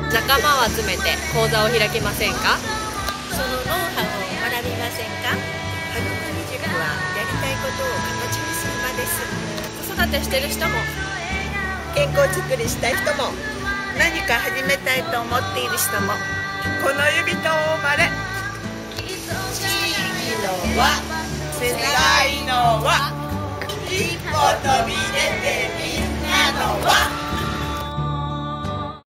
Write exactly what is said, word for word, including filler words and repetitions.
仲間を集めて講座を開きませんか？ そのノウハウを学びませんか？はぐくみ塾はやりたいことを形にする場です。 子育てしてる人も、 健康づくりしたい人も、何か始めたいと思っている人も、この指とまれ。地域の輪、世代の輪、一歩飛び出てみんなの輪。